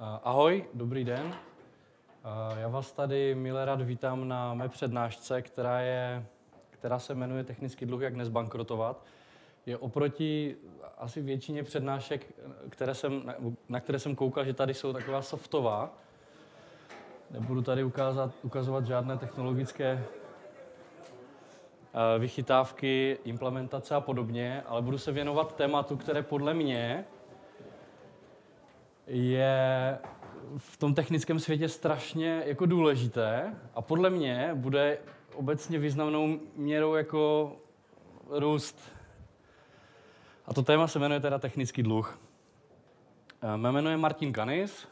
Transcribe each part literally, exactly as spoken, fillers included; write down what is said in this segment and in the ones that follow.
Ahoj, dobrý den. Já vás tady milé rád vítám na mé přednášce, která, je, která se jmenuje Technický dluh, jak nezbankrotovat. Je oproti asi většině přednášek, které jsem, na které jsem koukal, že tady jsou taková softová. Nebudu tady ukázat, ukazovat žádné technologické vychytávky, implementace a podobně, ale budu se věnovat tématu, které podle mě je v tom technickém světě strašně jako důležité a podle mě bude obecně významnou měrou jako růst. A to téma se jmenuje teda technický dluh. Mé jméno je Martin Kanis.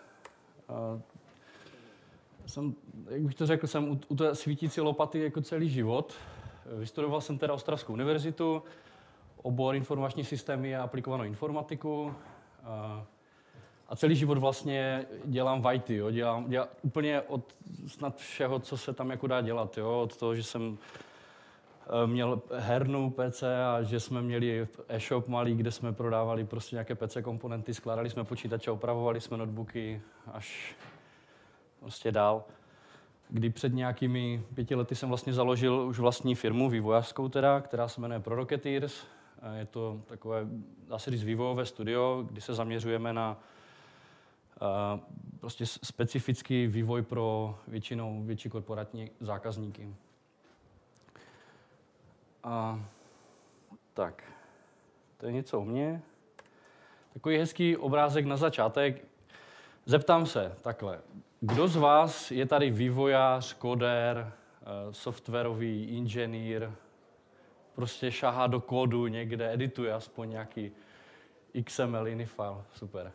Jsem, jak bych to řekl, jsem u, u té svítící lopaty jako celý život. Vystudoval jsem teda Ostravskou univerzitu, obor informační systémy a aplikovanou informatiku. A celý život vlastně dělám v í té, jo. Dělám, dělám úplně od snad všeho, co se tam jako dá dělat. Jo. Od toho, že jsem měl hernou P C a že jsme měli e-shop malý, kde jsme prodávali prostě nějaké P C komponenty, skládali jsme počítače, opravovali jsme notebooky až prostě dál. Kdy před nějakými pěti lety jsem vlastně založil už vlastní firmu, vývojářskou teda, která se jmenuje ProRocketeers. Je to takové, dá se říct, vývojové studio, kdy se zaměřujeme na Uh, prostě specifický vývoj pro většinou větší korporátní zákazníky. Uh, tak, to je něco o mně. Takový hezký obrázek na začátek. Zeptám se takhle. Kdo z vás je tady vývojář, kodér, uh, softwarový inženýr, prostě šahá do kódu někde, edituje aspoň nějaký X M L, jiný file. Super.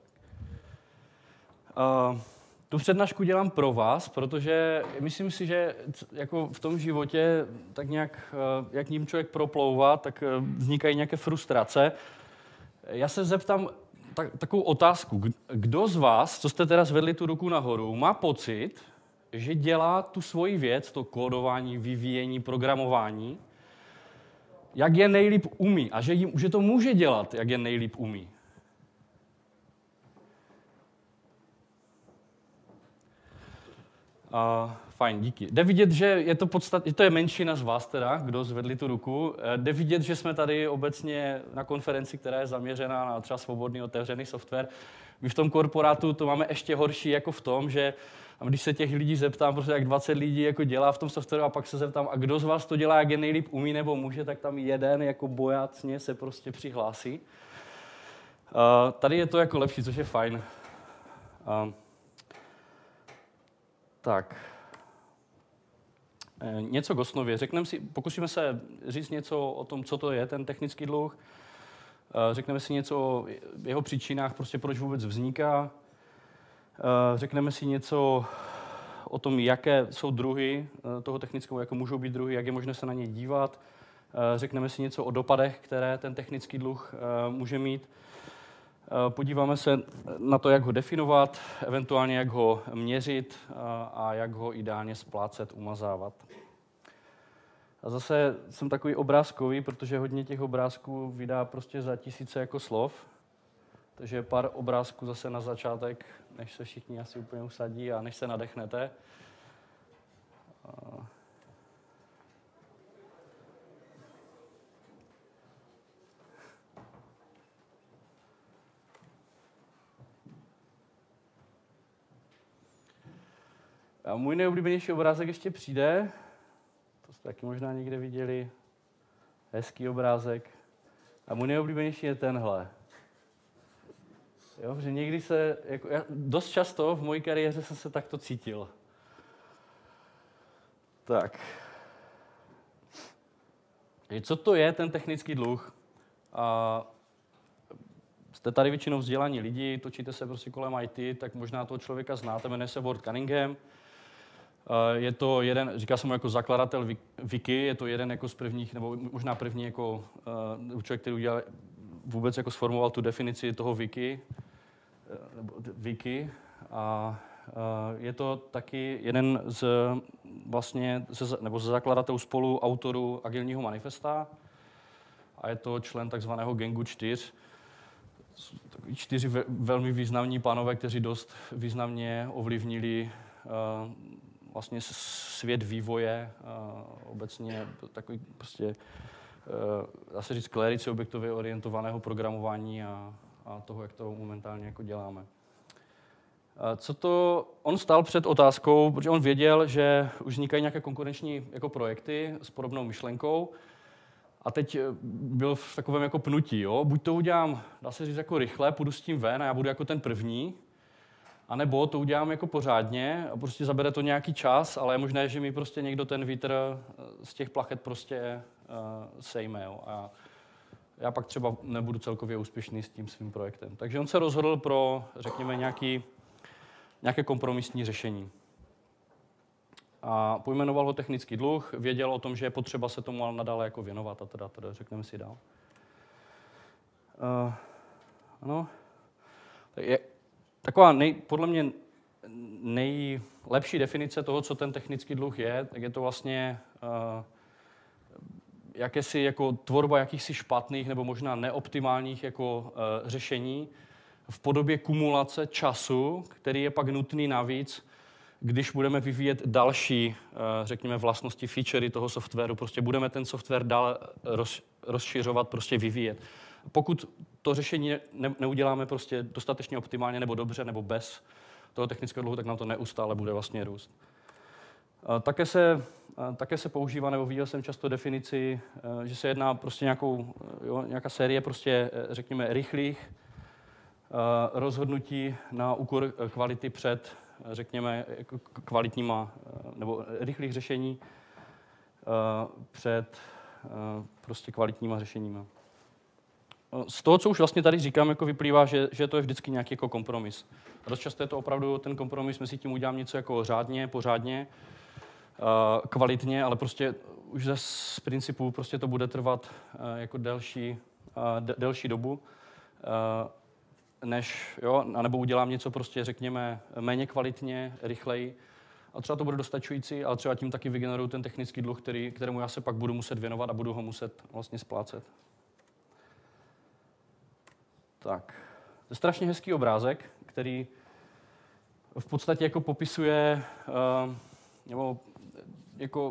Uh, tu přednášku dělám pro vás, protože myslím si, že jako v tom životě tak nějak, uh, jak ním člověk proplouvá, tak uh, vznikají nějaké frustrace. Já se zeptám tak, takovou otázku. Kdo z vás, co jste teda zvedli tu ruku nahoru, má pocit, že dělá tu svoji věc, to kódování, vyvíjení, programování, jak je nejlíp umí a že, jim, že to může dělat, jak je nejlíp umí? Uh, fajn, díky. Jde vidět, že je to podstatně, to je menšina z vás teda, kdo zvedli tu ruku. Jde vidět, že jsme tady obecně na konferenci, která je zaměřená na třeba svobodný otevřený software. My v tom korporátu to máme ještě horší jako v tom, že když se těch lidí zeptám, prostě jak dvacet lidí jako dělá v tom softwaru a pak se zeptám, a kdo z vás to dělá, jak je nejlíp umí nebo může, tak tam jeden jako bojácně se prostě přihlásí. Uh, tady je to jako lepší, což je fajn. Uh, Tak, něco k osnově. Řekneme si, pokusíme se říct něco o tom, co to je ten technický dluh. Řekneme si něco o jeho příčinách, prostě proč vůbec vzniká. Řekneme si něco o tom, jaké jsou druhy toho technického, jaké můžou být druhy, jak je možné se na ně dívat. Řekneme si něco o dopadech, které ten technický dluh může mít. Podíváme se na to, jak ho definovat, eventuálně jak ho měřit a jak ho ideálně splácet, umazávat. A zase jsem takový obrázkový, protože hodně těch obrázků vydá prostě za tisíce jako slov. Takže pár obrázků zase na začátek, než se všichni asi úplně usadí a než se nadechnete. A můj nejoblíbenější obrázek ještě přijde. To jste taky možná někde viděli. Hezký obrázek. A můj nejoblíbenější je tenhle. Jo, že někdy se, jako, já, dost často v mojí kariéře jsem se takto cítil. Tak. Co to je ten technický dluh? A jste tady většinou vzdělaní lidi, točíte se prostě kolem í té, tak možná toho člověka znáte, jmenuje se Ward Cunningham. Je to jeden, říká jsem mu jako zakladatel Wiki, je to jeden jako z prvních, nebo možná první jako uh, člověk, který udělal, vůbec jako sformoval tu definici toho Wiki, nebo Wiki. A uh, je to taky jeden z vlastně, ze, nebo ze zakladatelů spolu autorů Agilního manifesta a je to člen takzvaného gangu čtyř, takový čtyři ve, velmi významní pánové, kteří dost významně ovlivnili uh, vlastně svět vývoje, uh, obecně takový prostě, uh, dá se říct, klerici objektově orientovaného programování a, a toho, jak to momentálně jako děláme. Co to, on stál před otázkou, protože on věděl, že už vznikají nějaké konkurenční jako projekty s podobnou myšlenkou a teď byl v takovém jako pnutí, jo? Buď to udělám, dá se říct, jako rychle, půjdu s tím ven a já budu jako ten první, anebo to udělám jako pořádně a prostě zabere to nějaký čas, ale je možné, že mi prostě někdo ten vítr z těch plachet prostě uh, sejme, jo? A já pak třeba nebudu celkově úspěšný s tím svým projektem. Takže on se rozhodl pro, řekněme, nějaký nějaké kompromisní řešení. A pojmenoval ho technický dluh, věděl o tom, že je potřeba se tomu nadále jako věnovat a teda, teda řekneme si dál. Uh, ano. Je taková nej, podle mě nejlepší definice toho, co ten technický dluh je, tak je to vlastně uh, jakési jako tvorba jakýchsi špatných nebo možná neoptimálních jako uh, řešení, v podobě kumulace času, který je pak nutný navíc, když budeme vyvíjet další, řekněme, vlastnosti, featurey toho softwaru. Prostě budeme ten software dál roz, rozšiřovat, prostě vyvíjet. Pokud to řešení ne, neuděláme prostě dostatečně optimálně nebo dobře, nebo bez toho technického dluhu, tak nám to neustále bude vlastně růst. Také se, také se používá, nebo viděl jsem často definici, že se jedná prostě nějakou, jo, nějaká série prostě, řekněme, rychlých rozhodnutí na úkor kvality před, řekněme, kvalitníma nebo rychlých řešení před prostě kvalitníma řešeníma. Z toho, co už vlastně tady říkám, jako vyplývá, že, že to je vždycky nějaký jako kompromis. A dost často je to opravdu ten kompromis, mezi tím udělám něco jako řádně, pořádně, kvalitně, ale prostě už ze z principu prostě to bude trvat jako delší, delší dobu, než, jo, anebo udělám něco prostě, řekněme, méně kvalitně, rychleji. A třeba to bude dostačující, ale třeba tím taky vygeneruju ten technický dluh, který, kterému já se pak budu muset věnovat a budu ho muset vlastně splácet. Tak, to je strašně hezký obrázek, který v podstatě jako popisuje, uh, nebo jako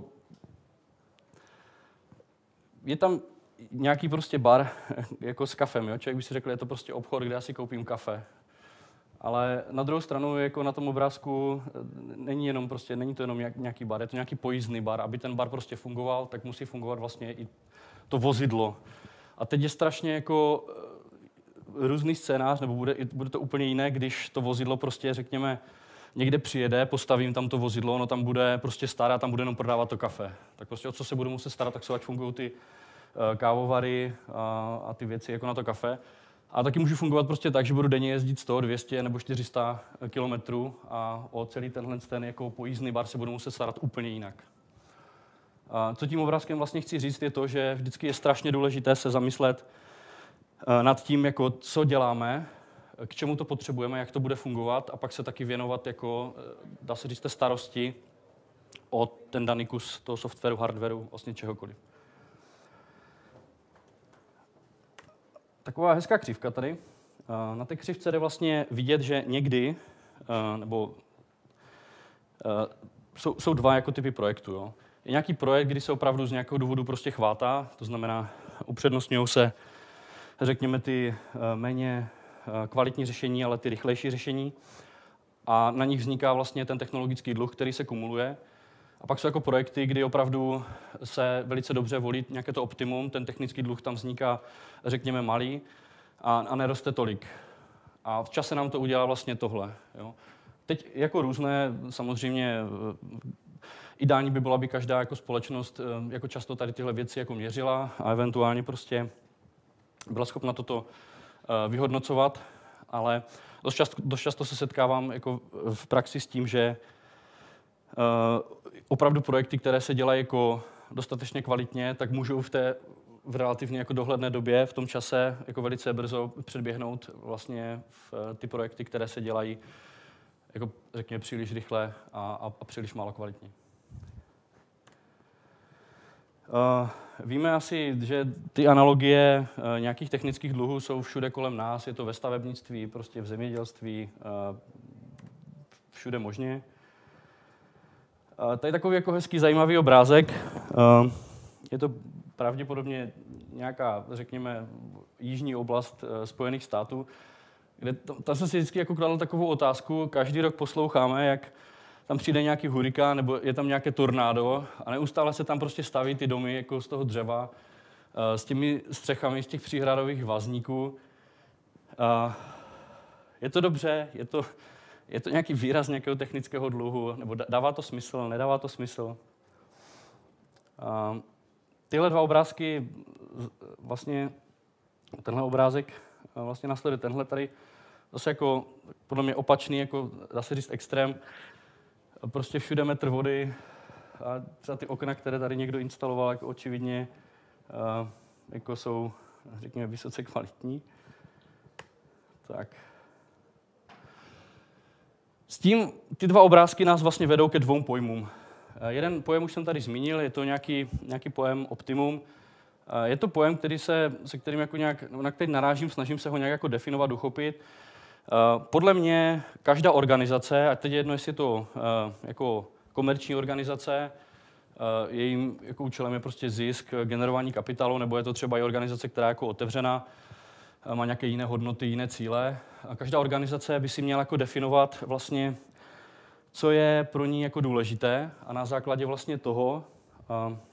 je tam nějaký prostě bar jako s kafem, jo? Člověk by si řekl, je to prostě obchod, kde já si koupím kafe. Ale na druhou stranu jako na tom obrázku není jenom prostě, není to jenom nějaký bar, je to nějaký pojízdný bar. Aby ten bar prostě fungoval, tak musí fungovat vlastně i to vozidlo. A teď je strašně jako různý scénář, nebo bude, bude to úplně jiné, když to vozidlo prostě, řekněme, někde přijede, postavím tam to vozidlo, ono tam bude prostě staré, tam bude jenom prodávat to kafe. Tak prostě o co se budu muset starat, tak jsou, ať fungují ty kávovary a, a ty věci jako na to kafe. A taky můžu fungovat prostě tak, že budu denně jezdit sto, dvě stě nebo čtyři sta kilometrů a o celý tenhle ten jako pojízdný bar se budu muset starat úplně jinak. A co tím obrázkem vlastně chci říct, je to, že vždycky je strašně důležité se zamyslet nad tím, jako co děláme, k čemu to potřebujeme, jak to bude fungovat a pak se taky věnovat, jako, dá se říct, té starosti o ten daný kus toho softwaru, hardwaru, vlastně čehokoliv. Taková hezká křivka tady. Na té křivce jde vlastně vidět, že někdy, nebo jsou, jsou dva jako typy projektů. Jo. Je nějaký projekt, kdy se opravdu z nějakého důvodu prostě chvátá, to znamená, upřednostňují se, řekněme, ty méně kvalitní řešení, ale ty rychlejší řešení. A na nich vzniká vlastně ten technologický dluh, který se kumuluje. A pak jsou jako projekty, kdy opravdu se velice dobře volí nějaké to optimum, ten technický dluh tam vzniká, řekněme, malý a, a neroste tolik. A v čase nám to udělá vlastně tohle. Jo. Teď jako různé, samozřejmě ideální by bylo, aby každá jako společnost jako často tady tyhle věci jako měřila a eventuálně prostě byla schopna toto vyhodnocovat, ale dost často, dost často se setkávám jako v praxi s tím, že uh, opravdu projekty, které se dělají jako dostatečně kvalitně, tak můžou v té v relativně jako dohledné době, v tom čase, jako velice brzo předběhnout vlastně v ty projekty, které se dělají jako řekněme příliš rychle a, a, a příliš málo kvalitně. Uh, víme asi, že ty analogie uh, nějakých technických dluhů jsou všude kolem nás. Je to ve stavebnictví, prostě v zemědělství, uh, všude možně. Uh, tady takový jako hezký, zajímavý obrázek. Uh, je to pravděpodobně nějaká, řekněme, jižní oblast uh, Spojených států, kde tam, tam jsem si vždycky jako kladl takovou otázku. Každý rok posloucháme, jak tam přijde nějaký hurikán nebo je tam nějaké tornádo a neustále se tam prostě staví ty domy jako z toho dřeva s těmi střechami z těch příhradových vazníků. Je to dobře, je to, je to nějaký výraz nějakého technického dluhu, nebo dává to smysl, nedává to smysl. Tyhle dva obrázky, vlastně tenhle obrázek vlastně následuje tenhle tady, zase jako podle mě opačný, jako dá se říct extrém. Prostě všude metr vody a třeba ty okna, které tady někdo instaloval, jako očividně uh, jako jsou, řekněme, vysoce kvalitní. Tak. S tím ty dva obrázky nás vlastně vedou ke dvou pojmům. Uh, jeden pojem už jsem tady zmínil, je to nějaký, nějaký pojem optimum. Uh, je to pojem, který se, se kterým jako nějak, na který narážím, snažím se ho nějak jako definovat, uchopit. Uh, podle mě každá organizace, a teď je jedno, jestli je to uh, jako komerční organizace, uh, jejím jako účelem je prostě zisk, generování kapitálu, nebo je to třeba i organizace, která je jako otevřená, uh, má nějaké jiné hodnoty, jiné cíle. A každá organizace by si měla jako definovat vlastně, co je pro ní jako důležité a na základě vlastně toho uh, uh,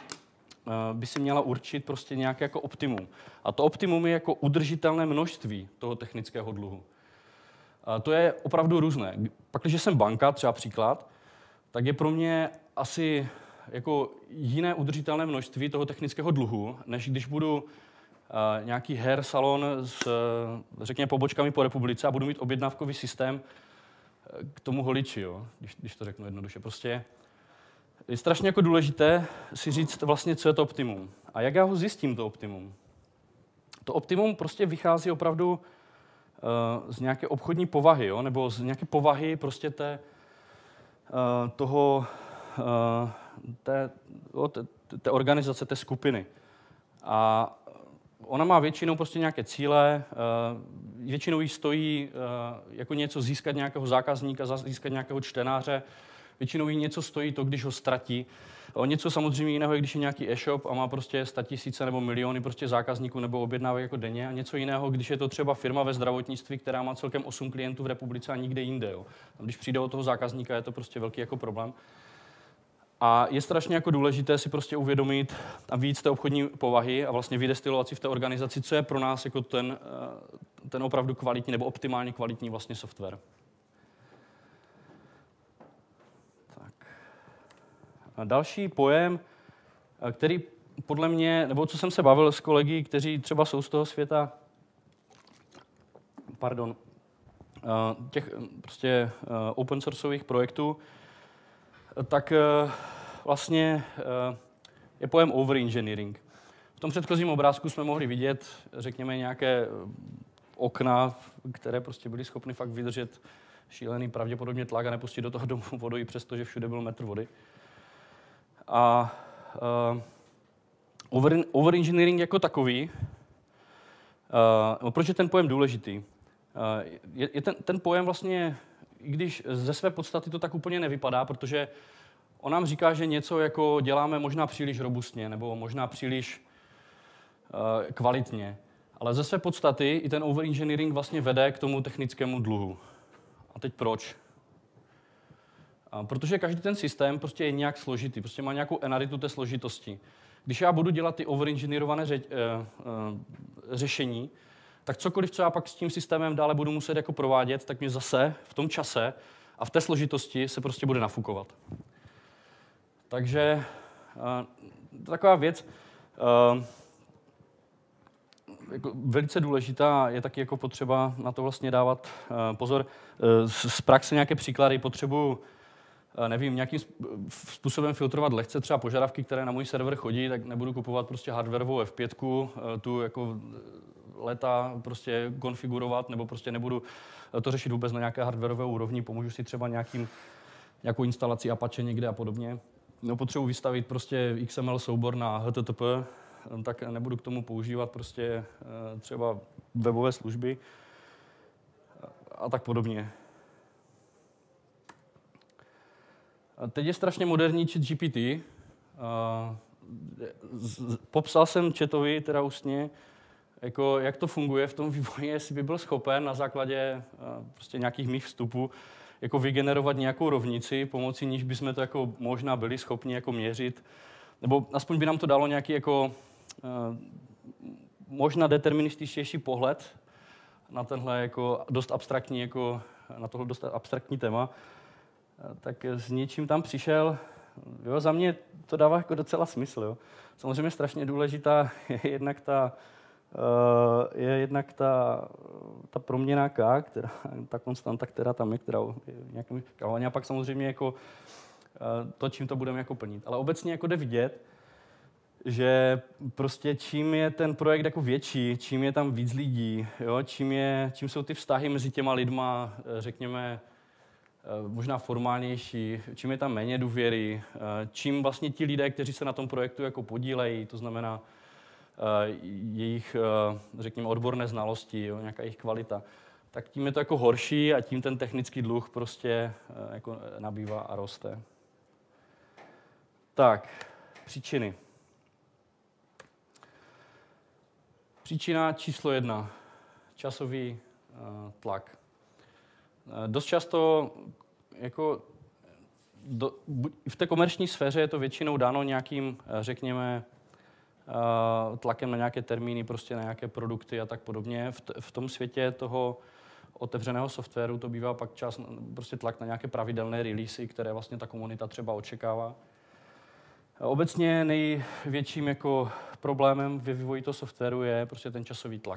by si měla určit prostě nějaké jako optimum. A to optimum je jako udržitelné množství toho technického dluhu. A to je opravdu různé. Pak, když jsem banka, třeba příklad, tak je pro mě asi jako jiné udržitelné množství toho technického dluhu, než když budu uh, nějaký hair salon s, řekněme, pobočkami po republice a budu mít objednávkový systém k tomu holiči, jo? Když, když to řeknu jednoduše. Prostě je strašně jako důležité si říct vlastně, co je to optimum. A jak já ho zjistím, to optimum? To optimum prostě vychází opravdu z nějaké obchodní povahy, jo? Nebo z nějaké povahy prostě té, toho, té, té, té organizace, té skupiny. A ona má většinou prostě nějaké cíle, většinou jí stojí jako něco získat nějakého zákazníka, získat nějakého čtenáře, většinou jí něco stojí to, když ho ztratí. O něco samozřejmě jiného je, když je nějaký e-shop a má prostě statisíce nebo miliony prostě zákazníků nebo objednávek jako denně. A něco jiného, když je to třeba firma ve zdravotnictví, která má celkem osm klientů v republice a nikde jinde. Jo. A když přijde od toho zákazníka, je to prostě velký jako problém. A je strašně jako důležité si prostě uvědomit a víc té obchodní povahy a vlastně vydestilovat si v té organizaci, co je pro nás jako ten, ten opravdu kvalitní nebo optimálně kvalitní vlastně software. A další pojem, který podle mě, nebo co jsem se bavil s kolegy, kteří třeba jsou z toho světa, pardon, těch prostě open sourceových projektů, tak vlastně je pojem overengineering. V tom předchozím obrázku jsme mohli vidět, řekněme, nějaké okna, které prostě byly schopny fakt vydržet šílený pravděpodobně tlak a nepustit do toho domu vodu, i přesto, že všude byl metr vody. A uh, over, overengineering jako takový, uh, proč je ten pojem důležitý? Uh, je, je ten, ten pojem vlastně, i když ze své podstaty to tak úplně nevypadá, protože on nám říká, že něco jako děláme možná příliš robustně nebo možná příliš uh, kvalitně, ale ze své podstaty i ten overengineering vlastně vede k tomu technickému dluhu. A teď proč? Protože každý ten systém prostě je nějak složitý, prostě má nějakou enaritu té složitosti. Když já budu dělat ty overengineerované ře, uh, uh, řešení, tak cokoliv, co já pak s tím systémem dále budu muset jako provádět, tak mě zase v tom čase a v té složitosti se prostě bude nafukovat. Takže uh, taková věc, uh, jako velice důležitá, je taky jako potřeba na to vlastně dávat uh, pozor. Uh, z, z praxe nějaké příklady potřebuji nevím, nějakým způsobem filtrovat lehce třeba požadavky, které na můj server chodí, tak nebudu kupovat prostě hardwareovou F pět, tu jako leta prostě konfigurovat, nebo prostě nebudu to řešit vůbec na nějaké hardwareové úrovni, pomůžu si třeba nějakým, nějakou instalací Apache někde a podobně. no, potřebuji vystavit prostě X M L soubor na H T T P, tak nebudu k tomu používat prostě třeba webové služby a tak podobně. A teď je strašně moderní ChatGPT. Popsal jsem chatovi teda ústně, jako jak to funguje v tom vývoji, jestli by byl schopen na základě prostě nějakých mých vstupů jako vygenerovat nějakou rovnici, pomocí níž bychom to jako možná byli schopni jako měřit, nebo aspoň by nám to dalo nějaký jako možná determinističtější pohled na tenhle jako dost abstraktní, jako na tohle dost abstraktní téma. Tak s něčím tam přišel. Jo, za mě to dává jako docela smysl. Jo. Samozřejmě strašně důležitá je jednak ta, je jednak ta, ta proměnná K, která, ta konstanta, která tam je, která je nějakým kalovaně, a pak samozřejmě jako to, čím to budeme jako plnit. Ale obecně jako jde vidět, že prostě čím je ten projekt jako větší, čím je tam víc lidí, jo, čím, je, čím jsou ty vztahy mezi těma lidma, řekněme, možná formálnější, čím je tam méně důvěry, čím vlastně ti lidé, kteří se na tom projektu jako podílejí, to znamená jejich, řekněme, odborné znalosti, jo, nějaká jejich kvalita, tak tím je to jako horší a tím ten technický dluh prostě jako nabývá a roste. Tak, příčiny. Příčina číslo jedna. Časový uh, tlak. Uh, dost často jako do, v té komerční sféře je to většinou dáno nějakým, řekněme, uh, tlakem na nějaké termíny, prostě na nějaké produkty a tak podobně. V, t- v tom světě toho otevřeného softwaru to bývá pak čas, prostě tlak na nějaké pravidelné releasy, které vlastně ta komunita třeba očekává. Obecně největším jako problémem ve vývoji toho softwaru je prostě ten časový tlak.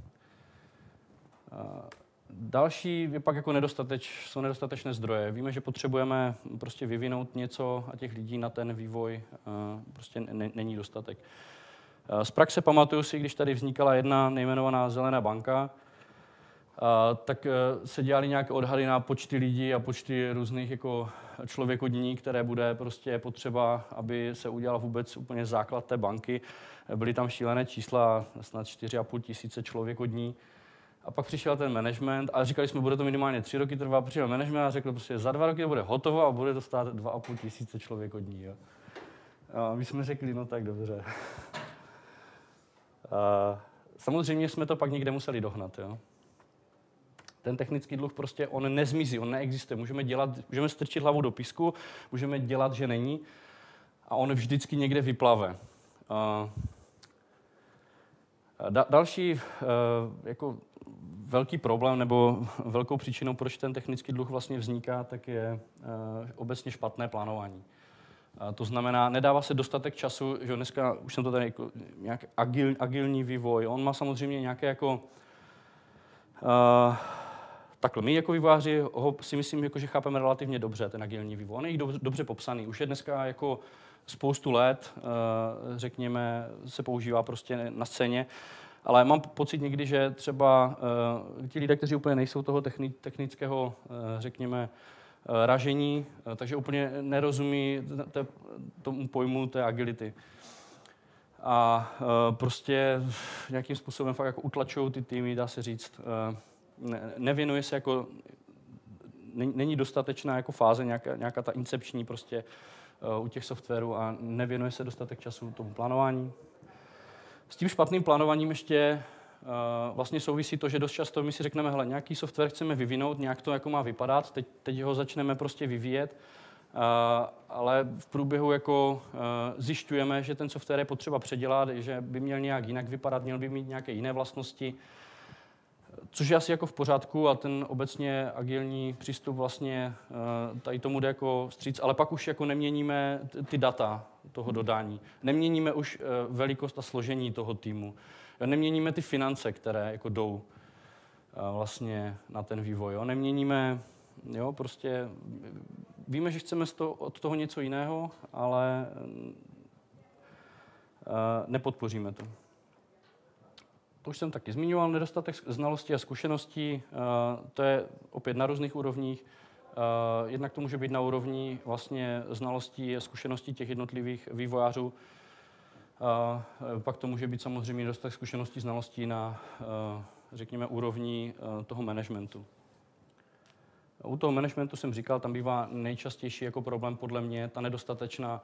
Další je pak jako nedostateč, jsou nedostatečné zdroje. Víme, že potřebujeme prostě vyvinout něco a těch lidí na ten vývoj prostě ne, není dostatek. Z praxe pamatuju si, když tady vznikala jedna nejmenovaná Zelená banka, Uh, tak uh, se dělali nějaké odhady na počty lidí a počty různých jako člověkodní, které bude prostě potřeba, aby se udělal vůbec úplně základ té banky. Byly tam šílené čísla, snad čtyři a půl tisíce člověkodní. A pak přišel ten management a říkali jsme, bude to minimálně tři roky trvat. Přišel management a řekl, prostě za dva roky to bude hotovo a bude to stát dva a půl tisíce člověkodní. Jo. A my jsme řekli, no tak dobře. Uh, samozřejmě jsme to pak někde museli dohnat, jo. Ten technický dluh prostě, on nezmizí, on neexistuje. Můžeme dělat, můžeme strčit hlavu do písku, můžeme dělat, že není a on vždycky někde vyplave. Uh, da, další uh, jako velký problém nebo velkou příčinou, proč ten technický dluh vlastně vzniká, tak je uh, obecně špatné plánování. Uh, to znamená, nedává se dostatek času, že dneska, už jsem to tady jako nějak agil, agilní vývoj, on má samozřejmě nějaké jako uh, takhle, my jako vývojáři ho si myslím, jako, že chápeme relativně dobře, ten agilní vývoj. On je dobře, dobře popsaný. Už je dneska jako spoustu let, řekněme, se používá prostě na scéně, ale mám pocit někdy, že třeba ti lidé, kteří úplně nejsou toho technického, řekněme, ražení, takže úplně nerozumí tomu pojmu té agility. A prostě nějakým způsobem fakt jako utlačují ty týmy, dá se říct. Nevěnuje se jako, není dostatečná jako fáze, nějaká, nějaká ta incepční prostě uh, u těch softwarů a nevěnuje se dostatek času tomu plánování. S tím špatným plánováním ještě uh, vlastně souvisí to, že dost často my si řekneme, hele, nějaký software chceme vyvinout, nějak to jako má vypadat, teď, teď ho začneme prostě vyvíjet, uh, ale v průběhu jako uh, zjišťujeme, že ten software je potřeba předělat, že by měl nějak jinak vypadat, měl by mít nějaké jiné vlastnosti, což je asi jako v pořádku a ten obecně agilní přístup vlastně tady tomu jde jako vstříc, ale pak už jako neměníme ty data toho dodání. Neměníme už velikost a složení toho týmu. Neměníme ty finance, které jako jdou vlastně na ten vývoj. Jo. Neměníme, jo, prostě víme, že chceme od toho něco jiného, ale nepodpoříme to. To už jsem taky zmiňoval, nedostatek znalostí a zkušeností, to je opět na různých úrovních. Jednak to může být na úrovni vlastně znalostí a zkušeností těch jednotlivých vývojářů. Pak to může být samozřejmě dostatek zkušeností, znalostí na, řekněme, úrovni toho managementu. U toho managementu jsem říkal, tam bývá nejčastější jako problém podle mě ta nedostatečná,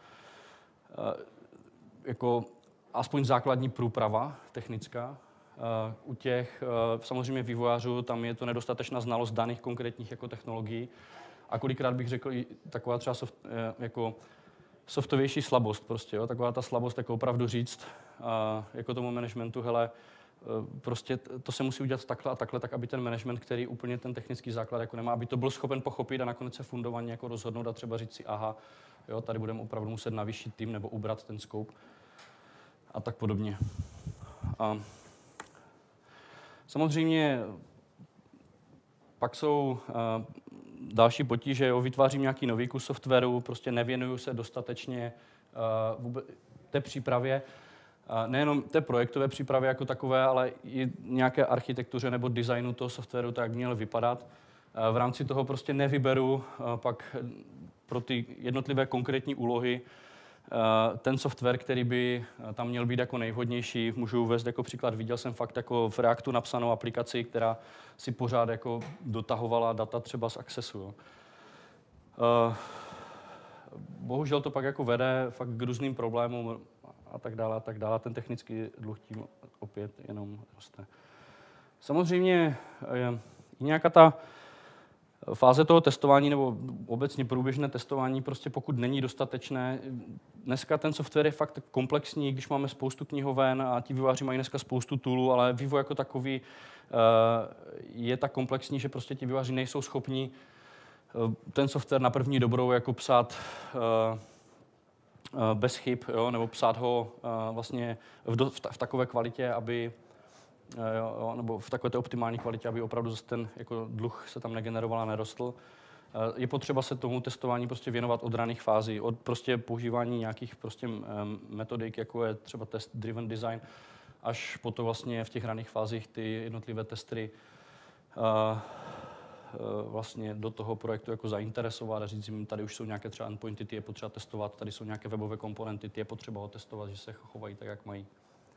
jako aspoň základní průprava technická. U těch samozřejmě vývojářů tam je to nedostatečná znalost daných konkrétních jako technologií. A kolikrát bych řekl i taková třeba soft, jako softovější slabost prostě, jo? Taková ta slabost jako opravdu říct jako tomu managementu, hele, prostě to se musí udělat takhle a takhle, tak aby ten management, který úplně ten technický základ jako nemá, aby to byl schopen pochopit a nakonec se fundovaně jako rozhodnout a třeba říct si, aha, jo, tady budeme opravdu muset navýšit tým nebo ubrat ten scope a tak podobně. A samozřejmě pak jsou uh, další potíže, jo, vytvářím nějaký nový kus softwaru, prostě nevěnuju se dostatečně uh, vůbec té přípravě, uh, nejenom té projektové přípravě jako takové, ale i nějaké architektuře nebo designu toho softwaru, tak jak měl vypadat. Uh, v rámci toho prostě nevyberu uh, pak pro ty jednotlivé konkrétní úlohy ten software, který by tam měl být jako nejvhodnější. Můžu uvést jako příklad, viděl jsem fakt jako v Reactu napsanou aplikaci, která si pořád jako dotahovala data třeba z Accessu. Jo. Bohužel to pak jako vede fakt k různým problémům a tak dále a tak dále. Ten technický dluh tím opět jenom roste. Samozřejmě je nějaká ta fáze toho testování nebo obecně průběžné testování, prostě pokud není dostatečné. Dneska ten software je fakt komplexní, když máme spoustu knihoven a ti vývojáři mají dneska spoustu toolů, ale vývoj jako takový je tak komplexní, že prostě ti vývojáři nejsou schopni ten software na první dobrou jako psát bez chyb, jo, nebo psát ho vlastně v, do, v, v takové kvalitě, aby Jo, nebo v takové té optimální kvalitě, aby opravdu ten jako dluh se tam negeneroval a nerostl. Je potřeba se tomu testování prostě věnovat od raných fází, od prostě používání nějakých prostě metodik, jako je třeba test-driven design, až po to vlastně v těch raných fázích ty jednotlivé testery vlastně do toho projektu jako zainteresovat a říct jim, tady už jsou nějaké třeba endpointy, ty je potřeba testovat, tady jsou nějaké webové komponenty, ty je potřeba ho testovat, že se chovají tak, jak mají.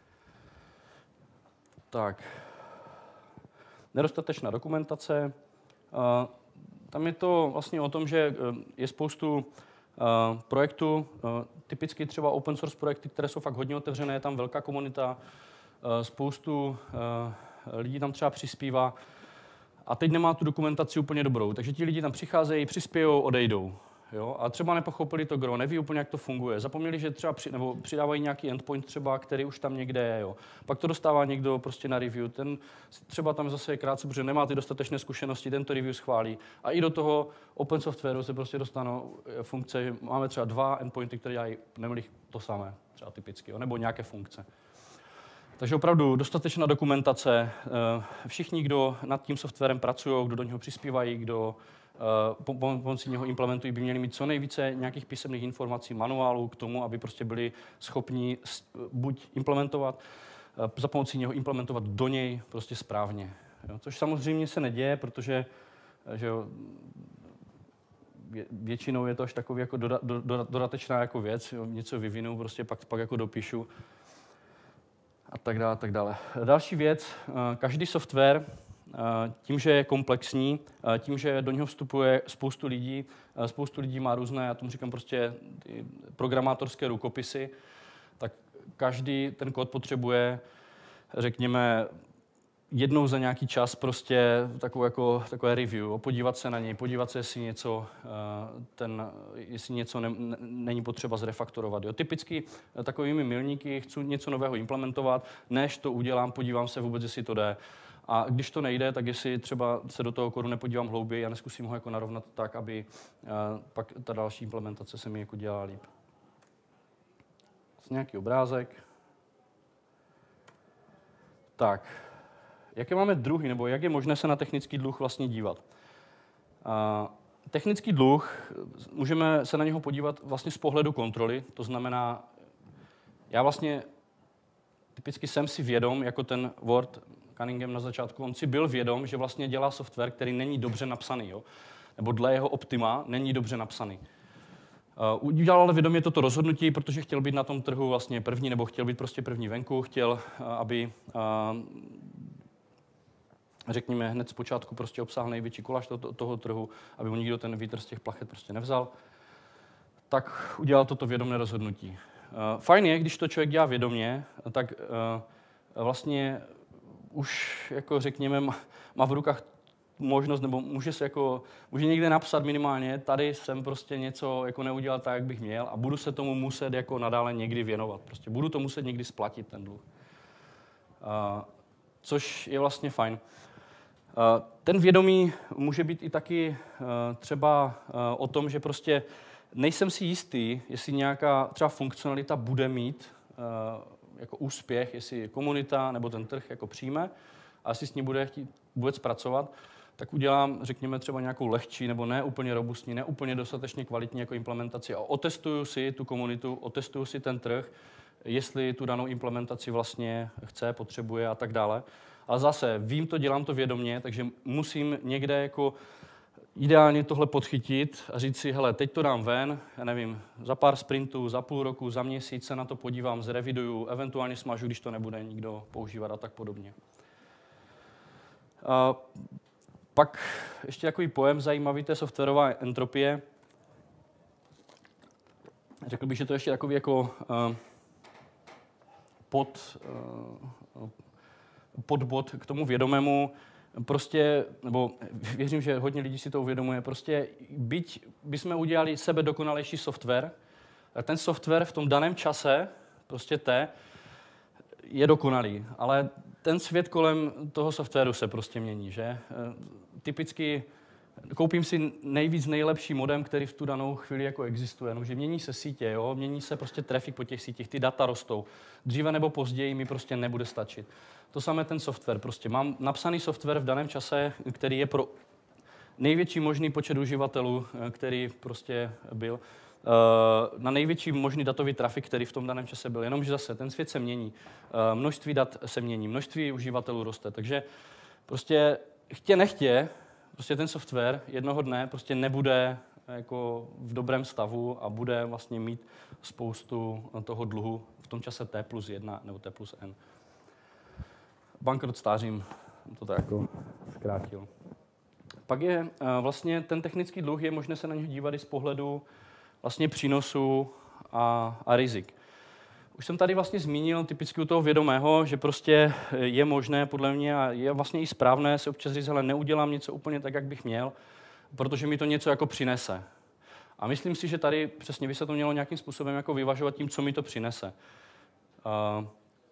Tak, nedostatečná dokumentace. Tam je to vlastně o tom, že je spoustu projektů, typicky třeba open source projekty, které jsou fakt hodně otevřené, je tam velká komunita, spoustu lidí tam třeba přispívá a teď nemá tu dokumentaci úplně dobrou, takže ti lidi tam přicházejí, přispějou, odejdou. Jo? A třeba nepochopili to gro, neví úplně, jak to funguje. Zapomněli, že třeba při, nebo přidávají nějaký endpoint třeba, který už tam někde je. Jo? Pak to dostává někdo prostě na review. Ten třeba tam zase je krátce, protože nemá ty dostatečné zkušenosti, ten to review schválí. A i do toho open softwaru se prostě dostanou funkce, že máme třeba dva endpointy, které dělají neměli to samé, třeba typicky, jo? Nebo nějaké funkce. Takže opravdu dostatečná dokumentace. Všichni, kdo nad tím softwarem pracují, kdo do něho přispívají, kdo pomocí něho implementují, by měli mít co nejvíce nějakých písemných informací, manuálů k tomu, aby prostě byli schopni buď implementovat, za pomocí něho implementovat do něj prostě správně. Jo, což samozřejmě se neděje, protože že jo, většinou je to až takový jako doda, do, do, dodatečná jako věc, jo, něco vyvinu, prostě pak, pak jako dopíšu a tak dále, tak dále. Další věc, každý software tím, že je komplexní, tím, že do něho vstupuje spoustu lidí, spoustu lidí má různé, já tomu říkám prostě programátorské rukopisy, tak každý ten kód potřebuje, řekněme, jednou za nějaký čas prostě takové, jako, takové review, podívat se na něj, podívat se, jestli něco, ten, jestli něco ne, ne, není potřeba zrefaktorovat. Jo. Typicky takovými milníky chci něco nového implementovat, než to udělám, podívám se vůbec, jestli to jde. A když to nejde, tak jestli třeba se do toho kódu nepodívám hlouběji a neskusím ho jako narovnat tak, aby uh, pak ta další implementace se mi jako dělala líp. Nějaký obrázek. Tak, jaké máme druhy, nebo jak je možné se na technický dluh vlastně dívat? Uh, technický dluh, můžeme se na něho podívat vlastně z pohledu kontroly, to znamená, já vlastně typicky jsem si vědom, jako ten Ward Cunningham na začátku, on si byl vědom, že vlastně dělá software, který není dobře napsaný. Jo? nebo dle jeho optima není dobře napsaný. Uh, udělal ale vědomě toto rozhodnutí, protože chtěl být na tom trhu vlastně první, nebo chtěl být prostě první venku, chtěl, uh, aby uh, řekněme hned z počátku prostě obsáhl největší koláž toho, toho trhu, aby mu nikdo ten vítr z těch plachet prostě nevzal, tak udělal toto vědomé rozhodnutí. Uh, fajn je, když to člověk dělá vědomě, tak uh, vlastně už, jako řekněme, má, má v rukách možnost, nebo může se jako, může někde napsat minimálně, tady jsem prostě něco jako neudělal tak, jak bych měl a budu se tomu muset jako nadále někdy věnovat. Prostě budu to muset někdy splatit, ten dluh. Uh, což je vlastně fajn. Uh, ten vědomí může být i taky uh, třeba uh, o tom, že prostě nejsem si jistý, jestli nějaká třeba funkcionalita bude mít uh, jako úspěch, jestli komunita nebo ten trh jako přijme a jestli s ní bude chtít vůbec pracovat, tak udělám, řekněme, třeba nějakou lehčí nebo ne úplně robustní, ne úplně dostatečně kvalitní jako implementaci a otestuju si tu komunitu, otestuju si ten trh, jestli tu danou implementaci vlastně chce, potřebuje a tak dále. Ale zase vím to, dělám to vědomě, takže musím někde jako ideálně tohle podchytit a říct si, hele, teď to dám ven, já nevím, za pár sprintů, za půl roku, za měsíc se na to podívám, zreviduju, eventuálně smažu, když to nebude nikdo používat a tak podobně. A pak ještě takový pojem zajímavý, to je softwarová entropie. Řekl bych, že to je ještě takový jako uh, pod, uh, podbod k tomu vědomému. Prostě, nebo věřím, že hodně lidí si to uvědomuje, prostě byť bychom udělali sebe dokonalejší software, tak ten software v tom daném čase, prostě té, je dokonalý, ale ten svět kolem toho softwaru se prostě mění, že? Typicky koupím si nejvíc nejlepší modem, který v tu danou chvíli jako existuje, no, že mění se sítě, jo? Mění se prostě trafik po těch sítích, ty data rostou. Dříve nebo později mi prostě nebude stačit. To samé ten software, prostě mám napsaný software v daném čase, který je pro největší možný počet uživatelů, který prostě byl, na největší možný datový trafik, který v tom daném čase byl. Jenomže zase ten svět se mění, množství dat se mění, množství uživatelů roste, takže prostě chtě nechtě, prostě ten software jednoho dne prostě nebude jako v dobrém stavu a bude vlastně mít spoustu toho dluhu v tom čase T plus jedna nebo T plus N. Bankrot stářím, to tak jako zkrátil. Pak je vlastně ten technický dluh, je možné se na něj dívat i z pohledu vlastně přínosu a, a rizik. Už jsem tady vlastně zmínil typicky u toho vědomého, že prostě je možné podle mě a je vlastně i správné se občas říct, ale neudělám něco úplně tak, jak bych měl, protože mi to něco jako přinese. A myslím si, že tady přesně by se to mělo nějakým způsobem jako vyvažovat tím, co mi to přinese. Uh,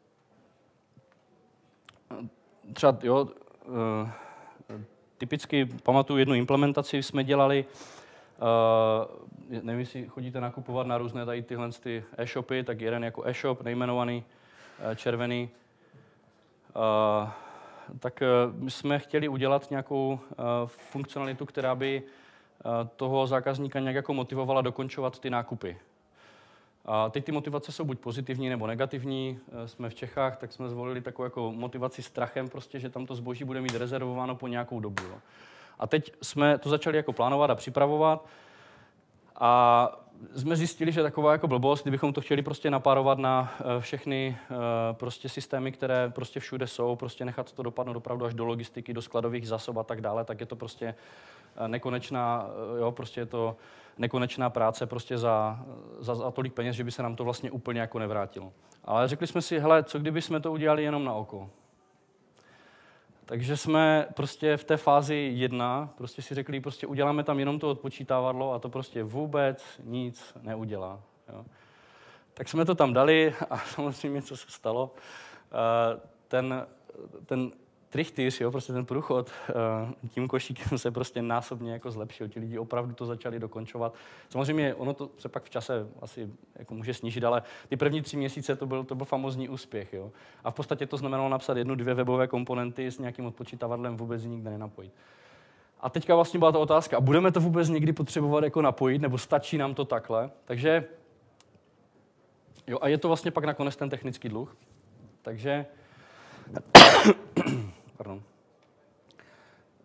třeba, jo, uh, typicky pamatuju jednu implementaci, jsme dělali, uh, nevím, jestli chodíte nakupovat na různé tady tyhle ty e-shopy, tak jeden jako e-shop, nejmenovaný, uh, červený. Uh, tak uh, my jsme chtěli udělat nějakou uh, funkcionalitu, která by uh, toho zákazníka nějak jako motivovala dokončovat ty nákupy. A teď ty motivace jsou buď pozitivní nebo negativní. Jsme v Čechách, tak jsme zvolili takovou jako motivaci strachem, prostě, že tam to zboží bude mít rezervováno po nějakou dobu. Jo. A teď jsme to začali jako plánovat a připravovat a jsme zjistili, že taková jako blbost, kdybychom to chtěli prostě napárovat na všechny prostě systémy, které prostě všude jsou, prostě nechat to dopadnout opravdu až do logistiky, do skladových zásob a tak dále, tak je to prostě nekonečná, jo, prostě je to nekonečná práce prostě za, za, za tolik peněz, že by se nám to vlastně úplně jako nevrátilo. Ale řekli jsme si, hele, co kdyby jsme to udělali jenom na oko? Takže jsme prostě v té fázi jedna prostě si řekli, prostě uděláme tam jenom to odpočítávadlo a to prostě vůbec nic neudělá. Jo. Tak jsme to tam dali a samozřejmě, co se stalo. Ten, ten trichtýř, jo, prostě ten průchod tím košíkem se prostě násobně jako zlepšil. Ti lidi opravdu to začali dokončovat. Samozřejmě ono to se pak v čase asi jako může snížit, ale ty první tři měsíce to byl, to byl famózní úspěch. Jo. A v podstatě to znamenalo napsat jednu, dvě webové komponenty s nějakým odpočítavadlem vůbec nikde nenapojit. A teďka vlastně byla ta otázka, a budeme to vůbec někdy potřebovat jako napojit, nebo stačí nám to takhle? Takže, jo, a je to vlastně pak nakonec ten technický dluh. Takže, pardon.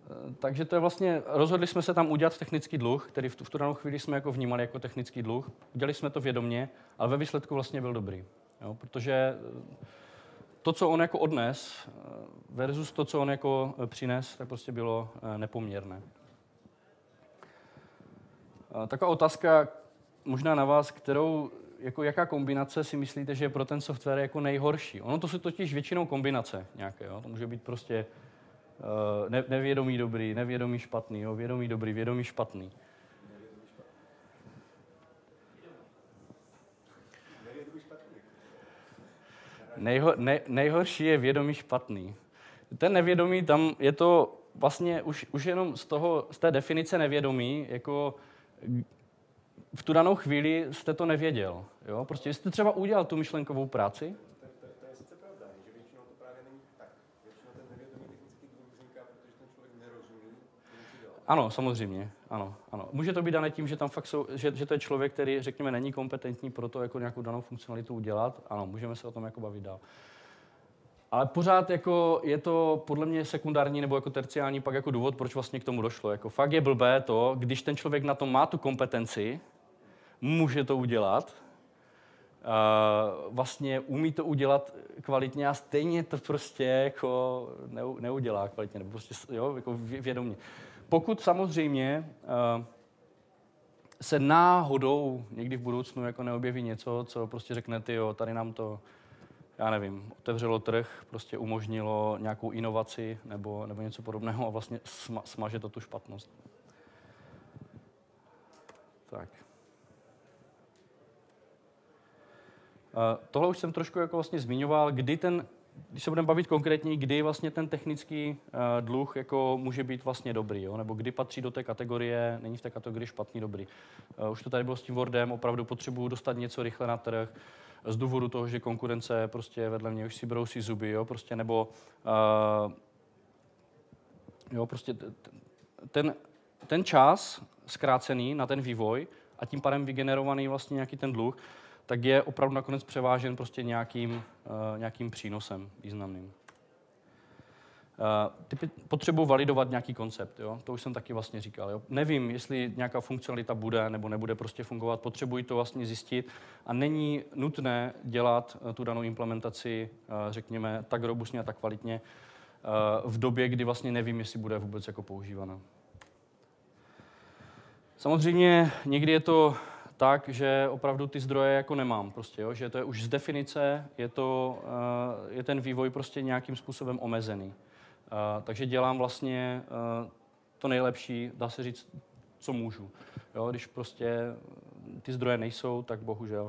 takže to je vlastně, rozhodli jsme se tam udělat technický dluh, který v tu, v tu danou chvíli jsme jako vnímali jako technický dluh. Udělali jsme to vědomě, ale ve výsledku vlastně byl dobrý. Jo? Protože to, co on jako odnes versus to, co on jako přines, tak prostě bylo nepoměrné. Taková otázka možná na vás, kterou, jako jaká kombinace si myslíte, že je pro ten software jako nejhorší? Ono to jsou totiž většinou kombinace nějaké, jo? To může být prostě uh, ne, nevědomý dobrý, nevědomý špatný, jo? Vědomý dobrý, vědomý špatný. Nejho, ne, nejhorší je vědomý špatný. Ten nevědomý, tam je to vlastně už, už jenom z, toho, z té definice nevědomý, jako v tu danou chvíli jste to nevěděl. Jo? Prostě jste třeba udělal tu myšlenkovou práci. To, to, to je sice pravda, že většinou to právě není tak. Většinou ten nevědomý technický dluh vzniká, protože ten člověk nerozumí, co dělá. Ano, samozřejmě. Ano, ano. Může to být dané tím, že tam fakt jsou, že, že to je člověk, který, řekněme, není kompetentní pro to, jako nějakou danou funkcionalitu udělat. Ano, můžeme se o tom jako bavit dál. Ale pořád jako je to podle mě sekundární nebo jako terciální pak jako důvod, proč vlastně k tomu došlo. Jako fakt je blbé to, když ten člověk na to má tu kompetenci, může to udělat, uh, vlastně umí to udělat kvalitně a stejně to prostě jako neudělá kvalitně, nebo prostě jo, jako vědomě. Pokud samozřejmě uh, se náhodou někdy v budoucnu jako neobjeví něco, co prostě řekne, ty jo, tady nám to, já nevím, otevřelo trh, prostě umožnilo nějakou inovaci nebo, nebo něco podobného a vlastně sma, smaže to tu špatnost. Tak. Uh, tohle už jsem trošku jako vlastně zmiňoval, kdy ten, když se budeme bavit konkrétně, kdy vlastně ten technický uh, dluh jako může být vlastně dobrý, jo? Nebo kdy patří do té kategorie, není v té kategorii špatný, dobrý. Uh, už to tady bylo s tím Wordem, opravdu potřebuju dostat něco rychle na trh, z důvodu toho, že konkurence prostě vedle mě už si brousí zuby, jo? Prostě, nebo uh, jo, prostě ten, ten čas zkrácený na ten vývoj a tím pádem vygenerovaný vlastně nějaký ten dluh, tak je opravdu nakonec převážen prostě nějakým, uh, nějakým přínosem významným. Uh, ty potřebuji validovat nějaký koncept, jo? To už jsem taky vlastně říkal. Jo? Nevím, jestli nějaká funkcionalita bude nebo nebude prostě fungovat, potřebuji to vlastně zjistit a není nutné dělat uh, tu danou implementaci, uh, řekněme, tak robustně a tak kvalitně uh, v době, kdy vlastně nevím, jestli bude vůbec jako používána. Samozřejmě někdy je to tak, že opravdu ty zdroje jako nemám, prostě, jo? Že to je už z definice, je, to, uh, je ten vývoj prostě nějakým způsobem omezený. Uh, takže dělám vlastně uh, to nejlepší, dá se říct, co můžu. Jo? Když prostě ty zdroje nejsou, tak bohužel.